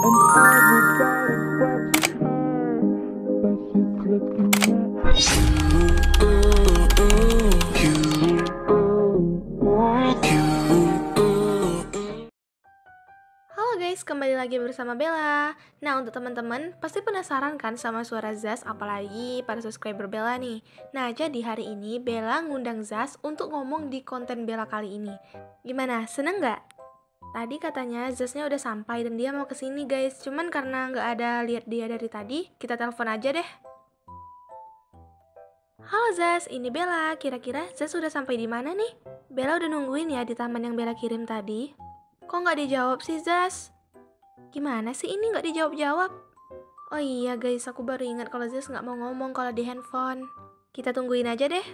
And everybody's watching her, but she's looking at Halo guys, kembali lagi bersama Bella. Nah, untuk teman-teman pasti penasaran kan sama suara Zaz, apalagi para subscriber Bella nih. Nah, jadi hari ini Bella ngundang Zaz untuk ngomong di konten Bella kali ini. Gimana, seneng nggak? Tadi katanya Zaznya udah sampai dan dia mau kesini guys. Cuman karena nggak ada lihat dia dari tadi, kita telepon aja deh. Halo Zaz, ini Bella. Kira-kira Zaz udah sampai di mana nih? Bella udah nungguin ya di taman yang Bella kirim tadi. Kok nggak dijawab sih Zaz? Gimana sih ini nggak dijawab-jawab? Oh iya guys, aku baru ingat kalau Zaz nggak mau ngomong kalau di handphone. Kita tungguin aja deh.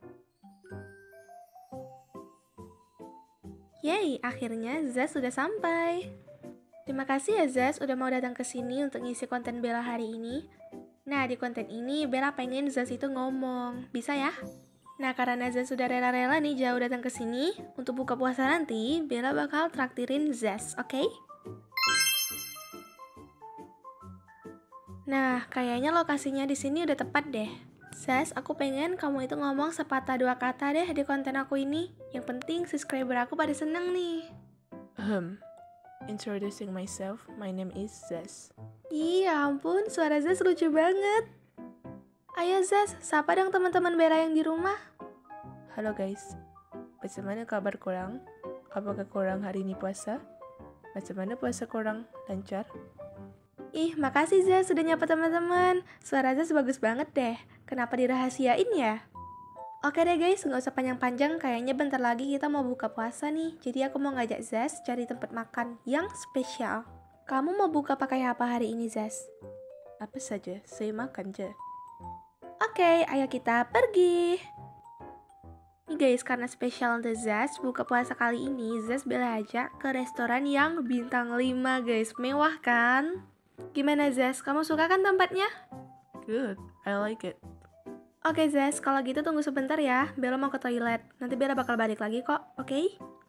Yeay, akhirnya Zaz sudah sampai. Terima kasih ya Zaz udah mau datang ke sini untuk ngisi konten Bella hari ini. Nah, di konten ini Bella pengen Zaz itu ngomong. Bisa ya? Nah, karena Zaz sudah rela-rela nih jauh datang ke sini, untuk buka puasa nanti, Bella bakal traktirin Zaz, oke? Nah, kayaknya lokasinya di sini udah tepat deh. Zaz, aku pengen kamu itu ngomong sepatah dua kata deh di konten aku ini. Yang penting subscriber aku pada seneng nih. Introducing myself, my name is Zaz. Iya ampun, suara Zaz lucu banget. Ayo Zaz, sapa dong teman-teman Bella yang di rumah. Halo guys, bagaimana kabar korang? Apakah korang hari ini puasa? Bagaimana puasa korang? Lancar? Ih, makasih Zaz sudah nyapa teman-teman. Suara Zaz bagus banget deh. Kenapa dirahasiain ya? Oke deh guys, nggak usah panjang-panjang. Kayaknya bentar lagi kita mau buka puasa nih. Jadi aku mau ngajak Zaz cari tempat makan yang spesial. Kamu mau buka pakai apa hari ini Zaz? Apa saja, saya makan je. Oke, ayo kita pergi. Nih guys, karena spesial untuk Zaz, buka puasa kali ini Zaz Bella ajak ke restoran yang bintang 5 guys. Mewah kan? Gimana Zaz, kamu suka kan tempatnya? Good, I like it. Oke Zaz, kalau gitu tunggu sebentar ya. Bella mau ke toilet. Nanti Bella bakal balik lagi kok, oke?